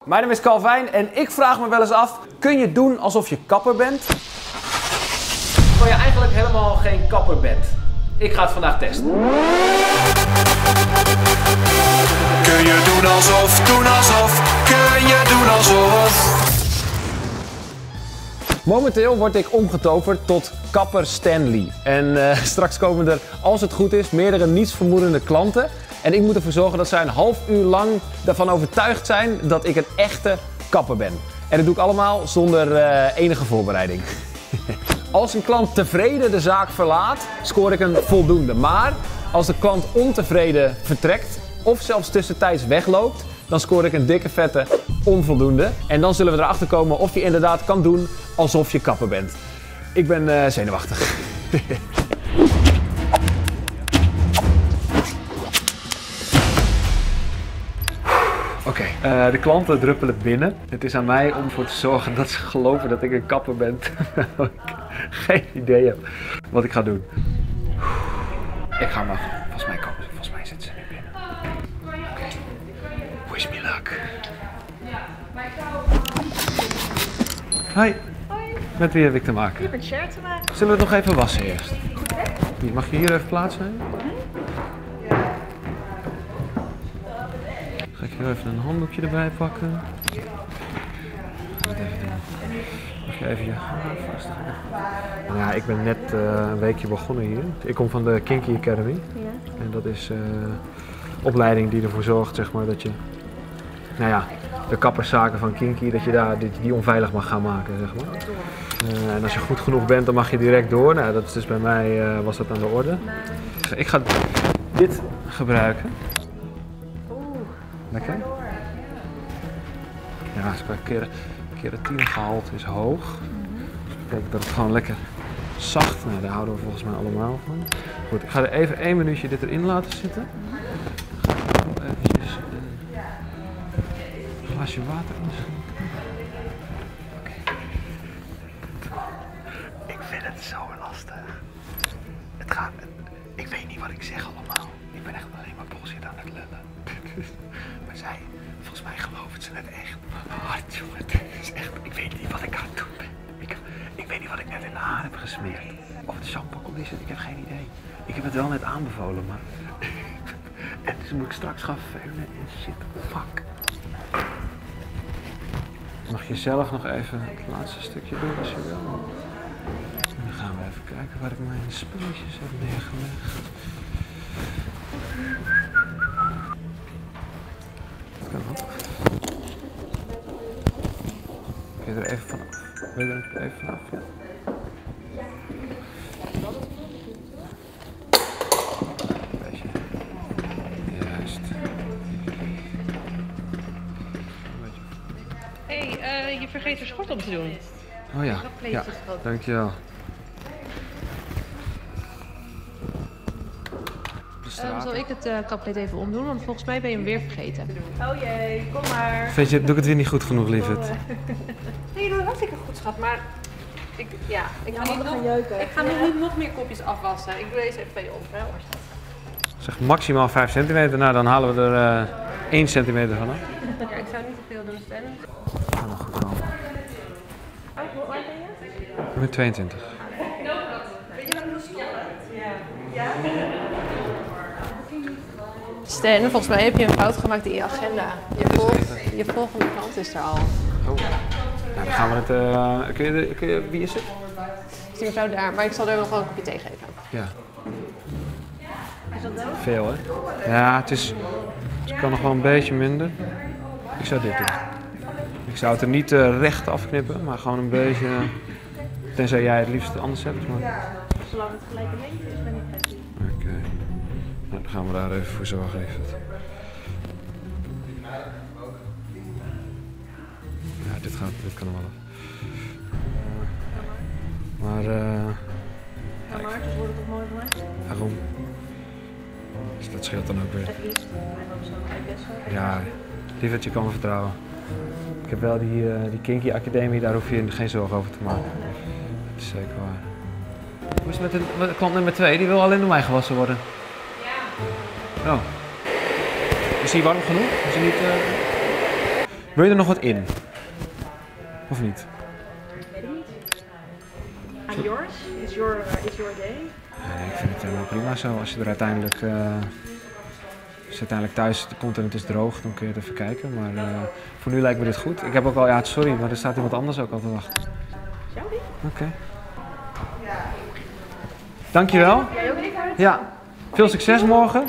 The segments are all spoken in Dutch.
Mijn naam is Calvijn en ik vraag me wel eens af, kun je doen alsof je kapper bent? Terwijl je eigenlijk helemaal geen kapper bent. Ik ga het vandaag testen. Kun je doen alsof, kun je doen alsof. Momenteel word ik omgetoverd tot kapper Stanley. En straks komen er, als het goed is, meerdere nietsvermoedende klanten. En ik moet ervoor zorgen dat zij een half uur lang ervan overtuigd zijn dat ik een echte kapper ben. En dat doe ik allemaal zonder enige voorbereiding. Als een klant tevreden de zaak verlaat, scoor ik een voldoende. Maar als de klant ontevreden vertrekt of zelfs tussentijds wegloopt, dan scoor ik een dikke vette onvoldoende. En dan zullen we erachter komen of je inderdaad kan doen alsof je kapper bent. Ik ben zenuwachtig. Oké, de klanten druppelen binnen. Het is aan mij om ervoor te zorgen dat ze geloven dat ik een kapper ben. Terwijl ik geen idee heb wat ik ga doen. Ik ga maar. Volgens mij zitten ze nu binnen. Oké. Wish me luck. Hi. Hoi. Met wie heb ik te maken? Je hebt share te maken. Zullen we het nog even wassen eerst? Hier, mag je hier even plaatsnemen? Ga ik hier even een handdoekje erbij pakken. Wat even doen. Mag je even je haar vasthouden? Nou ja, ik ben net een weekje begonnen hier. Ik kom van de Kinky Academy. Ja. En dat is een opleiding die ervoor zorgt, zeg maar, dat je, nou ja, de kapperszaken van Kinky, dat je die onveilig mag gaan maken, zeg maar. En als je goed genoeg bent, dan mag je direct door. Nou, dat is dus bij mij was dat aan de orde. Ik ga dit gebruiken. Lekker? Ja, het keratingehalte is hoog. Dus dat betekent dat het gewoon lekker zacht. Nou, daar houden we volgens mij allemaal van. Goed, ik ga er even 1 minuutje dit erin laten zitten. Dan ga ik eventjes een glasje water inschenken. Oké. Ik vind het zo lastig. Ik weet niet wat ik zeg allemaal. Ik ben echt alleen maar bullshit aan het lullen. Maar zij, volgens mij geloven ze het echt. Hard, jongen. Het is echt, ik weet niet wat ik aan het doen ben. Ik weet niet wat ik net in de haar heb gesmeerd. Of het shampoo is het, ik heb geen idee. Ik heb het wel net aanbevolen, maar... En dus moet ik straks gaan veunen en shit. Fuck. Mag je zelf nog even het laatste stukje doen als je wil. En dan gaan we even kijken waar ik mijn spulletjes heb neergelegd. Dat kan wel. Kun je er even vanaf? Wil je er even vanaf? Ja. Beetje. Juist. Hey, je vergeet er schort om te doen. Oh ja, ja, dankjewel. Zal ik het kapleed even omdoen, want volgens mij ben je hem weer vergeten. Oh jee, kom maar. Weet je, doe ik het weer niet goed genoeg, lieverd? Nee, dat was ik goed, schat, maar ik ga niet nog meer kopjes afwassen. Ik doe deze even bij je op, hè? Zeg maximaal 5 centimeter, nou dan halen we er 1 centimeter vanaf. Ja, ik zou niet te veel doen, Stan. Dat kan nog goed komen. Hoe oud ben je? Ik ben 22. Ben je nog stoppen? Ja. Stan, volgens mij heb je een fout gemaakt in je agenda. Je volgende klant is er al. Oh. Nou, dan gaan we het... wie is het? Is die mevrouw daar, maar ik zal er nog wel een kopje thee geven. Ja. Is dat dood? Veel, hè? Ja, het kan nog wel een beetje minder. Ik zou dit doen. Ik zou het er niet recht afknippen, maar gewoon een beetje... Tenzij jij het liefst anders hebt. Maar... Zolang het gelijk in lengte is, ben ik happy. Oké. Nou, dan gaan we daar even voor zorgen, lieverd. Ja, dit kan nog wel. Maar Ja, maar het wordt toch mooi voor mij? waarom? Dus dat scheelt dan ook weer. Het liefst. En ook zo best wel. Ja, lieverd, je kan me vertrouwen. Ik heb wel die Kinky Academie, daar hoef je geen zorgen over te maken. Dat is zeker waar. Hoe is het met de klant nummer 2? Die wil alleen door mij gewassen worden. Ja. Oh. Is hij warm genoeg? Is hij niet... Wil je er nog wat in? Of niet? Weet ik niet. I'm yours. It's your day. Nee, ik vind het helemaal prima zo. Als je er uiteindelijk, thuis komt en het is droog, dan kun je het even kijken. Maar voor nu lijkt me dit goed. Ik heb ook al, ja sorry, maar er staat iemand anders ook al te wachten. Jou die? Oké. Dankjewel. Jij ook niet? Ja, veel succes morgen.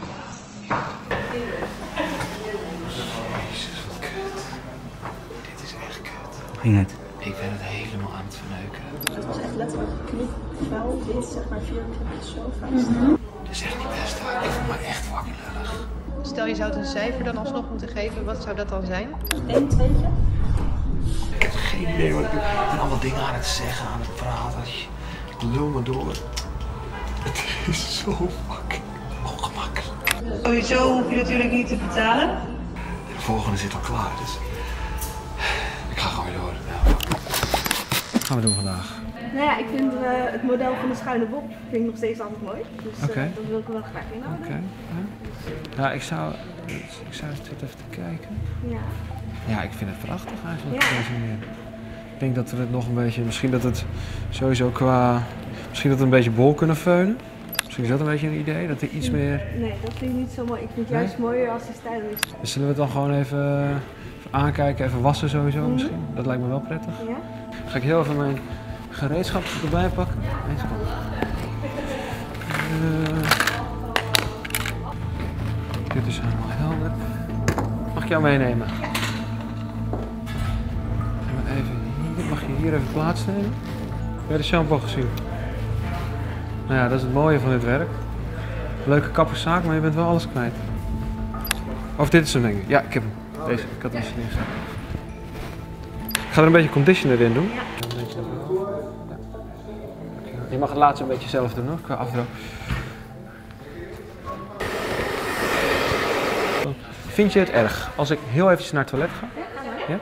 Ging het? Ik ben het helemaal aan het verneuken. Het was echt letterlijk knikvuil, wit, zeg maar, 24 sofa. Dat is echt niet best. Ik voel me echt fucking lullig. Stel je zou het een cijfer dan alsnog moeten geven, wat zou dat dan zijn? 1 tweetje. Ik heb geen idee wat ik doe. Ik ben allemaal dingen aan het zeggen, aan het praten. Ik lul me door. Het is zo fucking ongemakkelijk. Sowieso hoef je natuurlijk niet te betalen. De volgende zit al klaar, dus ik ga gewoon weer door. Ja. Wat gaan we doen vandaag? Nou ja, ik vind het model van de schuine bob vind ik nog steeds altijd mooi. Dus Oké. dat wil ik er wel graag inhouden. Oké. Ja, ik zou zitten even te kijken. Ja. Ja, ik vind het prachtig eigenlijk Ja. op deze manier. Ik denk dat we het nog een beetje, misschien dat het sowieso misschien dat we een beetje bol kunnen veunen. Misschien is dat een beetje een idee, dat er iets meer... Nee, dat vind ik niet zo mooi. Ik vind het juist mooier als die stijl is. Dus zullen we het dan gewoon even aankijken, even wassen sowieso misschien? Dat lijkt me wel prettig. Ja? Ga ik heel even mijn gereedschap erbij pakken. Eens komen. Dit is helemaal helder. Mag ik jou meenemen? Mag je hier even plaatsnemen? Heb je de shampoo gezien? Nou ja, dat is het mooie van dit werk. Leuke kapperszaak, maar je bent wel alles kwijt. Of dit is hem denk ik. Ja, ik heb hem. Deze, ik had hem eens neergezet. Ik ga er een beetje conditioner in doen. Ja. Je mag het laatst een beetje zelf doen hoor, qua afdroog. Vind je het erg als ik heel eventjes naar het toilet ga? Ja?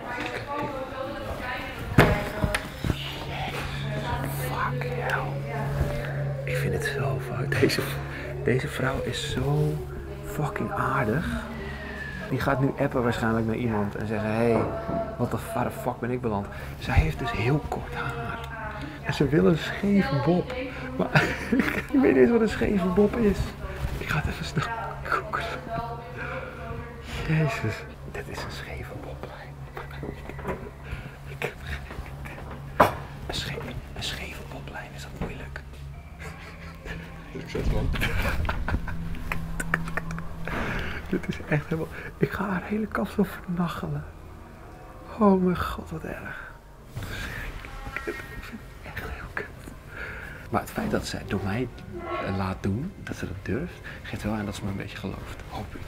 Fuck hell. Ik vind het zo fout. Deze vrouw is zo fucking aardig. Die gaat nu appen waarschijnlijk naar iemand en zeggen: hey, waar de fuck ben ik beland? Zij heeft dus heel kort haar. En ze wil een scheve bob. Maar ik weet niet eens wat een scheve bob is. Ik ga het even snel googlen. Jezus, dit is een scheve boblijn. Een scheve boblijn, is dat moeilijk? Dit is echt helemaal... Ik ga haar hele kapsel vernachelen. Oh mijn god, wat erg. Ik vind het echt heel kut. Maar het feit dat zij door mij laat doen, dat ze dat durft, geeft wel aan dat ze me een beetje gelooft. Hoop ik.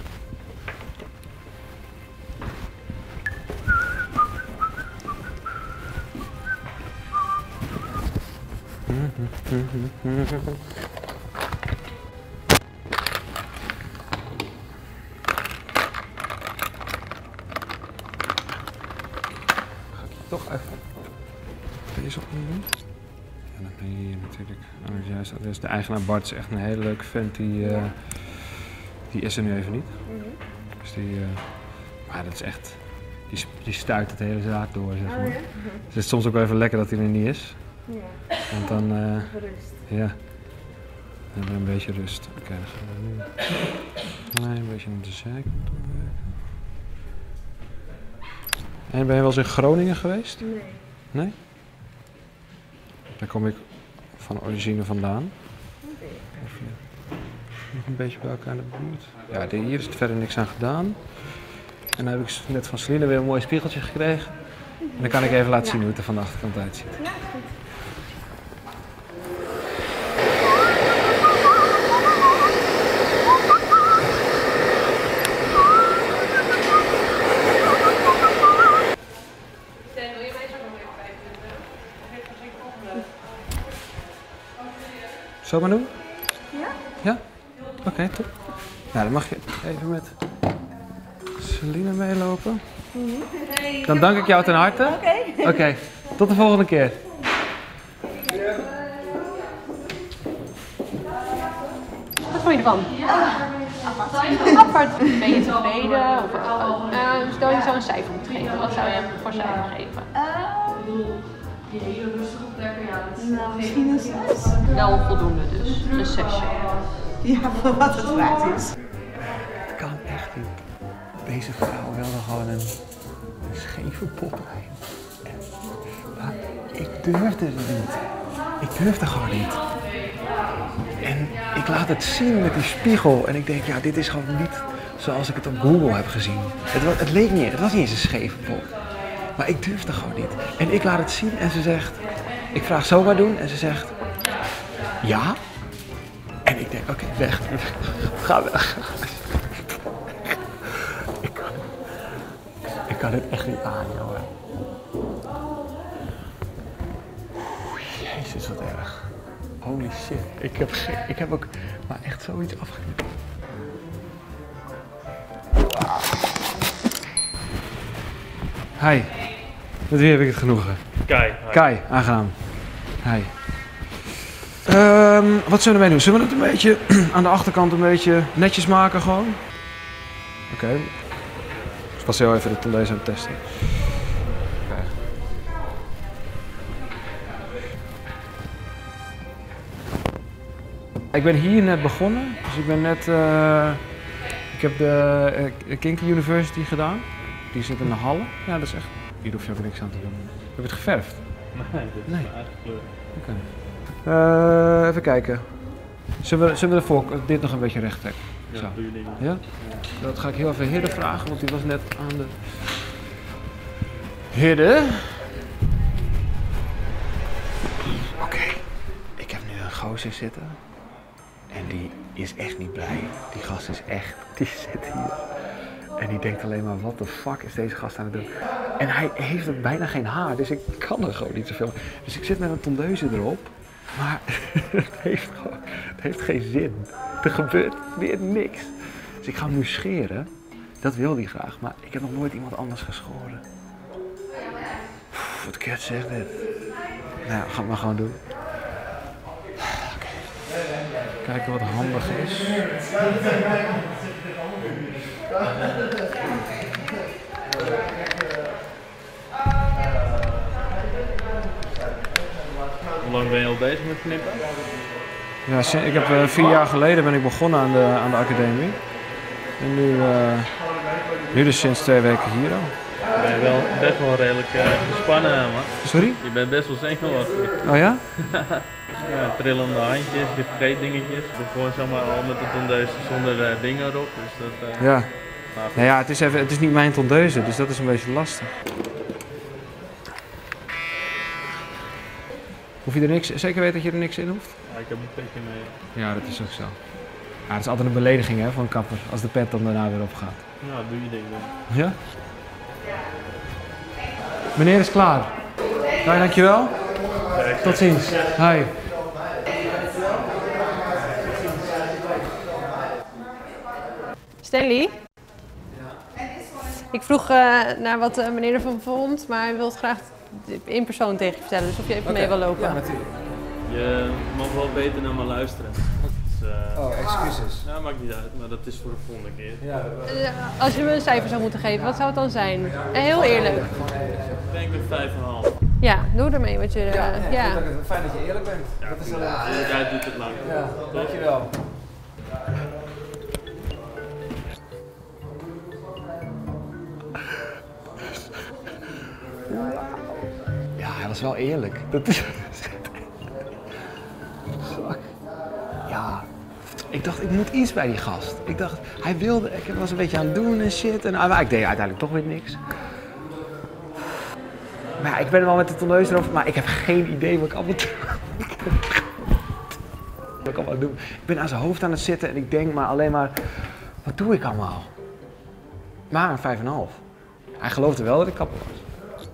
Ga ik toch even deze opnemen? En dan hier natuurlijk. Juist, dus de eigenaar Bart is echt een hele leuke vent. Die is er nu even niet. Dus maar dat is echt. Die stuit het hele zaak door, zeg maar. Dus het is soms ook wel even lekker dat hij er niet is. Ja. Want dan. Rust. Ja. Dan hebben we een beetje rust. Oké, dan gaan we nu. Nee, een beetje naar de zijkant werken. En ben je wel eens in Groningen geweest? Nee. Nee? Daar kom ik van origine vandaan. Nog een beetje bij elkaar in de buurt. Ja, hier is het verder niks aan gedaan. En dan heb ik net van Celine weer een mooi spiegeltje gekregen. En dan kan ik even laten zien hoe het er van de achterkant uitziet. Ja, goed. Zo maar doen? Ja? Ja? Oké, top. Nou, dan mag je even met Celine meelopen. Dan dank ik jou ten harte. Oké, tot de volgende keer. Wat vond je ervan? Apart, ben je tevreden? Of stel je zou een cijfer moeten geven, wat zou je hem voor cijfer geven? Nou, misschien een 6. Wel voldoende dus, een 6. Ja, voor wat het waard is. Het kan echt niet. Deze vrouw wilde gewoon een scheve pop rijden. Maar ik durfde het niet. Ik durfde gewoon niet. En ik laat het zien met die spiegel en ik denk, ja, dit is gewoon niet zoals ik het op Google heb gezien. Het leek niet, het was niet eens een scheve pop. Maar ik durfde gewoon niet. En ik laat het zien en ze zegt, ik vraag zo wat doen en ze zegt, ja. En ik denk, oké, weg. Ga weg. Ik kan het echt niet aan, jongen. Jezus, wat erg. Holy shit. Ik heb ook maar echt zoiets afgeknipt. Hi. Met wie heb ik het genoegen? Kai. Kai, aangenaam. Hi. Wat zullen wij doen? Zullen we het een beetje aan de achterkant een beetje netjes maken gewoon? Oké. Ik was heel even de tondeuze aan het testen. Okay. Ik ben hier net begonnen. Dus ik ben net... ik heb de Kinky University gedaan. Die zit in de Halle. Ja, dat is echt... Hier hoef je ook niks aan te doen. Heb je het geverfd? Nee, dit is mijn eigen kleur. Oké. Even kijken. Zullen we ervoor dit nog een beetje recht trekken? Ja, zo. doe je ding. Ja? Dat ga ik heel even Hidde vragen, want die was net aan de... Hidde? Oké. Ik heb nu een gozer zitten. En die is echt niet blij. Die gast is echt... Die zit hier. En die denkt alleen maar, wat de fuck is deze gast aan het doen? En hij heeft er bijna geen haar, dus ik kan er gewoon niet zoveel. Dus ik zit met een tondeuze erop. Maar het heeft geen zin. Er gebeurt weer niks. Dus ik ga hem nu scheren. Dat wil hij graag, maar ik heb nog nooit iemand anders geschoren. Wat kut zeg dit. Nou ja, ga het maar gewoon doen. Okay. Kijken wat handig is. Hoe lang ben je al bezig met knippen? Ja, ik heb 4 jaar geleden ben ik begonnen aan de academie. En nu dus sinds 2 weken hier al. Je bent wel best wel redelijk gespannen, man. Sorry? Je bent best wel zenuwachtig. Oh ja? Ja, trillende handjes, je vergeet dingetjes. Ik begon zomaar al met de tondeuze zonder dingen erop. Dus dat, ja. Nou ja, het is niet mijn tondeuze, dus dat is een beetje lastig. Hoef je er niks, zeker weten dat je er niks in hoeft? Ja, ik heb een petje mee. Ja, dat is ook zo. Ja, dat is altijd een belediging hè, voor een kapper, als de pet dan daarna weer opgaat. Ja, doe je ding dan. Ja? Meneer is klaar. Ja, dankjewel. Tot ziens. Hi. Stanley? Ik vroeg naar wat meneer ervan vond, maar hij wil het graag in persoon tegen je vertellen. Dus of je even mee wil lopen. Ja, natuurlijk. Je mag wel beter naar me luisteren. Dus, Oh, excuses. nou, maakt niet uit, maar dat is voor de volgende keer. Ja, Als je me een cijfer zou moeten geven, wat zou het dan zijn? Heel eerlijk. Ik denk een 5,5. Ja, doe ermee wat je... ja. Fijn dat je eerlijk bent. Ja, dat is eerlijkheid doet het lang. Ja, dankjewel. Ja, hij was wel eerlijk. Dat is... Fuck. Ja, ik dacht, ik moet iets bij die gast. Ik dacht, hij wilde, ik was een beetje aan het doen en shit. En, maar ik deed uiteindelijk toch weer niks. Maar ja, ik ben er wel met de tondeuze erover, maar ik heb geen idee wat ik allemaal doe. Ik ben aan zijn hoofd aan het zitten en ik denk maar alleen maar, wat doe ik allemaal? Maar een 5,5. Hij geloofde wel dat ik kapper was.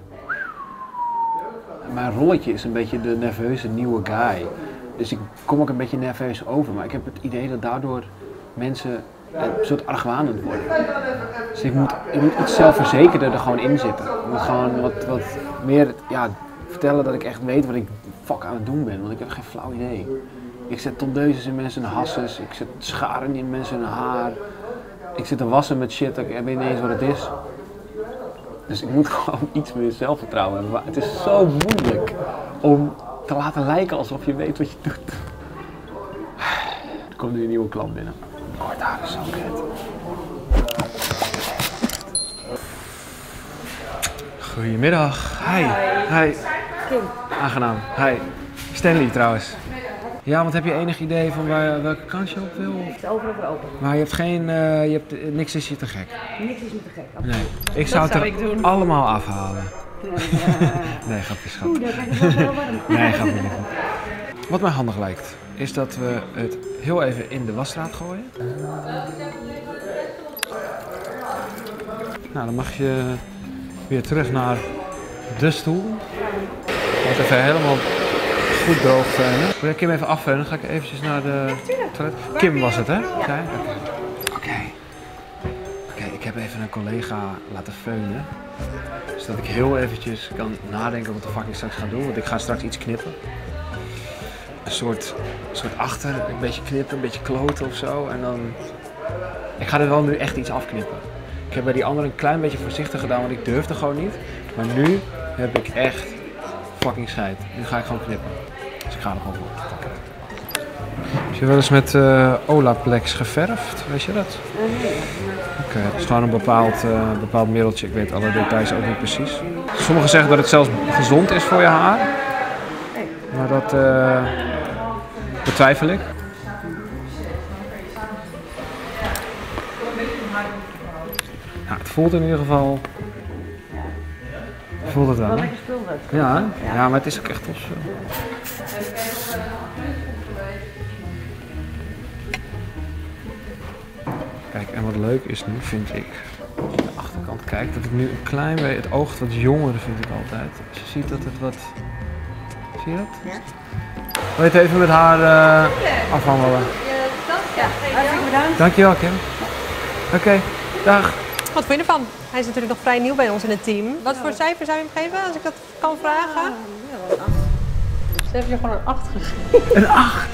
Mijn rolletje is een beetje de nerveuze nieuwe guy. Dus ik kom ook een beetje nerveus over, maar ik heb het idee dat daardoor mensen een soort argwanend worden. Dus ik moet iets zelfverzekerder er gewoon in zitten. Ik moet gewoon wat meer vertellen dat ik echt weet wat ik fuck aan het doen ben, want ik heb geen flauw idee. Ik zet tondeuses in mensen hun hasses, ik zet scharen in mensen hun haar. Ik zit te wassen met shit, ik weet niet eens wat het is. Dus ik moet gewoon iets meer zelfvertrouwen hebben. Maar het is zo moeilijk om te laten lijken alsof je weet wat je doet. Er komt nu een nieuwe klant binnen. Kort haar is zo vet. Goedemiddag. Hi. Hi. Aangenaam. Hi. Stanley trouwens. Ja, want heb je enig idee van welke kant je op wil? Het is overal voor open. Maar je hebt niks is je te gek. Niks is me te gek. Nee. Ik zou het er allemaal afhalen. Nee, grapje schat. Oeh, daar krijg ik wel warm. Nee, grapje niet. Wat mij handig lijkt, is dat we het heel even in de wasstraat gooien. Nou, dan mag je weer terug naar de stoel. Moet even helemaal goed droog veunen. Wil je Kim even afveunen? Dan ga ik eventjes naar de toilet. Kim was het, hè? Ja. Oké, ik heb even een collega laten veunen. Zodat ik heel eventjes kan nadenken wat de fuck ik straks ga doen. Want ik ga straks iets knippen. Een soort achter, een beetje knippen, een beetje kloten of zo. En dan... Ik ga er wel nu echt iets afknippen. Ik heb bij die andere een klein beetje voorzichtig gedaan, want ik durfde gewoon niet. Maar nu heb ik echt fucking scheid. Nu ga ik gewoon knippen. Dus ik ga er gewoon voor. Heb je wel eens met Olaplex geverfd? Weet je dat? Oké, het is gewoon een bepaald middeltje. Ik weet alle details ook niet precies. Sommigen zeggen dat het zelfs gezond is voor je haar. Maar dat betwijfel ik. Ja, het voelt in ieder geval... Voelt het wel, hè? Lekker spul dat. Ja, ja, maar het is ook echt tof. Kijk, en wat leuk is nu, vind ik, als je de achterkant kijkt, dat ik nu een klein beetje, het oogt wat jonger vind ik altijd. Als je ziet dat het wat... Zie je dat? Ja. Wil je het even met haar afhandelen? Ja, hartelijk bedankt. Dankjewel, Kim. Oké, dag. Wat vind je ervan? Hij is natuurlijk nog vrij nieuw bij ons in het team. Wat voor cijfer zou je hem geven, als ik dat kan vragen? Ja, wel een 8. Ze hebben je gewoon een 8 gegeven. Een 8?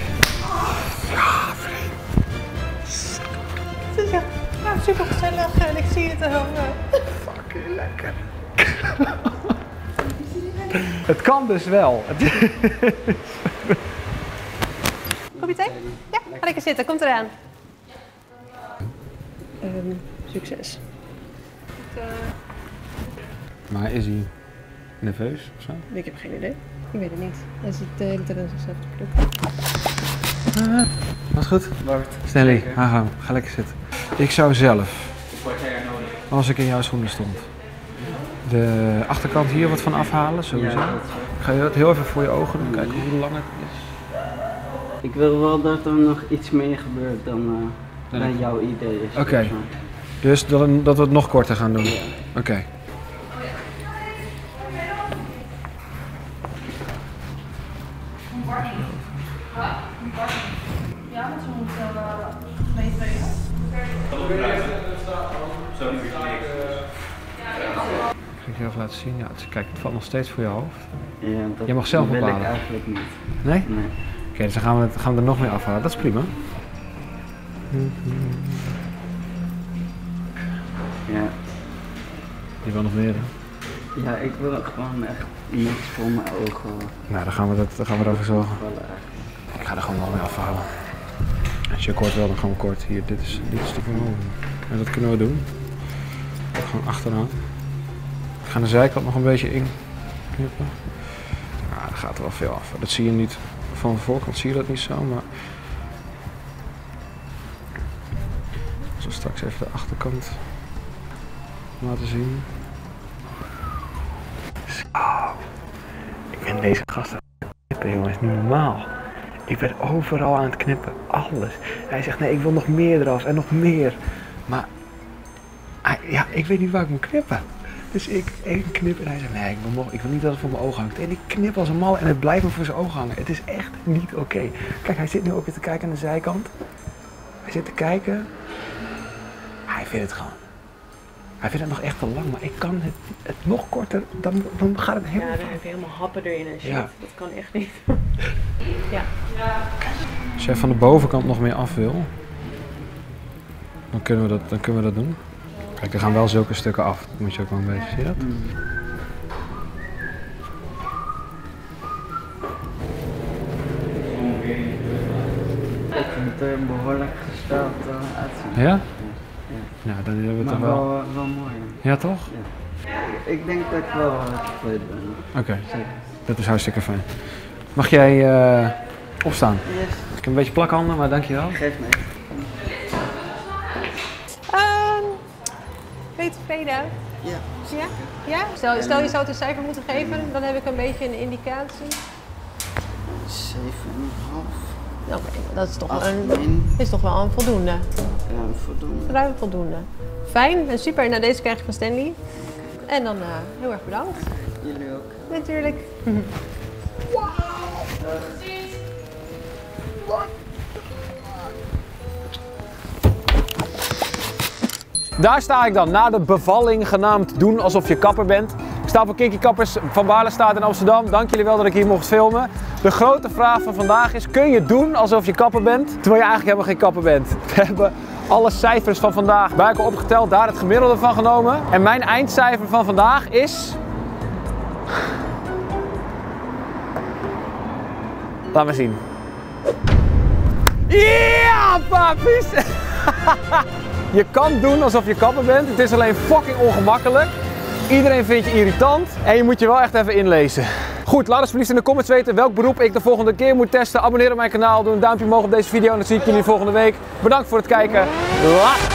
Ze zegt, nou, super gezellig en ik zie het er Fucking lekker. Het kan dus wel. Kom je thee? Ja, ga lekker zitten. Komt eraan. Succes. Maar is hij nerveus of zo? Ik heb geen idee. Ik weet het niet. Hij zit de hele tijd aan zichzelf te plukken. Was goed? Stanley, ga lekker zitten. Ik zou zelf, als ik in jouw schoenen stond, de achterkant hier wat van afhalen, sowieso. Ga je dat heel even voor je ogen doen, kijken hoe lang het is. Ik wil wel dat er nog iets meer gebeurt dan jouw idee is. Oké. Dus dat we het nog korter gaan doen? Ja. Oké. Ja, want ze moeten meetreden. Ga ik je even laten zien? Ja, kijk, het valt nog steeds voor je hoofd. Ja, dat je mag zelf wil bepalen. ik eigenlijk niet. Nee? Nee. Oké, dus dan gaan we er nog meer afhalen. Dat is prima. Ja. Je wil nog meer, hè? Ja, ik wil gewoon echt niks voor mijn ogen. Nou, dan gaan we erover zorgen. Ik ga er gewoon nog mee afhalen. Als je kort wil, dan gaan we kort. Hier, dit is de vermogen. En dat kunnen we doen. Gewoon achteraan. Ik ga de zijkant nog een beetje in knippen. Ja, daar gaat er wel veel af. Dat zie je niet. Van de voorkant zie je dat niet zo, maar... Ik zal straks even de achterkant laten zien. Zo. Ik ben deze gast aan het knippen, jongens. Niet normaal. Ik ben overal aan het knippen. Alles. Hij zegt, nee, ik wil nog meer eraf en nog meer. Maar... Ja, ik weet niet waar ik moet knippen. Dus ik knip en hij zegt, nee, ik wil niet dat het voor mijn ogen hangt. En ik knip als een mal en het blijft me voor zijn ogen hangen. Het is echt niet oké. Kijk, hij zit nu ook weer te kijken aan de zijkant. Hij zit te kijken. Hij vindt het gewoon. Hij vindt het nog echt te lang, maar ik kan het nog korter, dan gaat het helemaal... Ja, dan heb je helemaal happen erin en shit. Ja. Dat kan echt niet. Ja. Als jij van de bovenkant nog meer af wil, Dan kunnen we dat doen. Kijk, er gaan wel zulke stukken af. Dat moet je ook wel een beetje, zie je dat? Ik vind het er behoorlijk gesteld uitzien. Ja? Ja, dan hebben we het toch wel... wel mooi. Ja, toch? Ja. Ik denk dat ik wel tevreden ben. Oké, dat is hartstikke fijn. Mag jij opstaan? Yes. Ik heb een beetje plakhanden, maar dankjewel. Geef me. Ben je tevreden? Ja. Ja? Ja? Stel je zou het een cijfer moeten geven, dan heb ik een beetje een indicatie. 7,5. Oké, dat is toch, 8 is toch wel een voldoende. Ja, voldoende. Ruim voldoende. Fijn en super. Nou, deze krijg je van Stanley. En dan heel erg bedankt. Jullie ook. Natuurlijk. Daar sta ik dan, na de bevalling genaamd doen alsof je kapper bent. Ik sta voor Kinky Kappers van Baarlestraat in Amsterdam. Dank jullie wel dat ik hier mocht filmen. De grote vraag van vandaag is, kun je doen alsof je kapper bent, terwijl je eigenlijk helemaal geen kapper bent? We hebben alle cijfers van vandaag bij elkaar opgeteld, daar het gemiddelde van genomen. En mijn eindcijfer van vandaag is... Laat maar zien. Ja, papies! Je kan doen alsof je kapper bent, het is alleen fucking ongemakkelijk. Iedereen vindt je irritant en je moet je wel echt even inlezen. Goed, laat alsjeblieft in de comments weten welk beroep ik de volgende keer moet testen. Abonneer op mijn kanaal, doe een duimpje omhoog op deze video en dan zie ik jullie volgende week. Bedankt voor het kijken.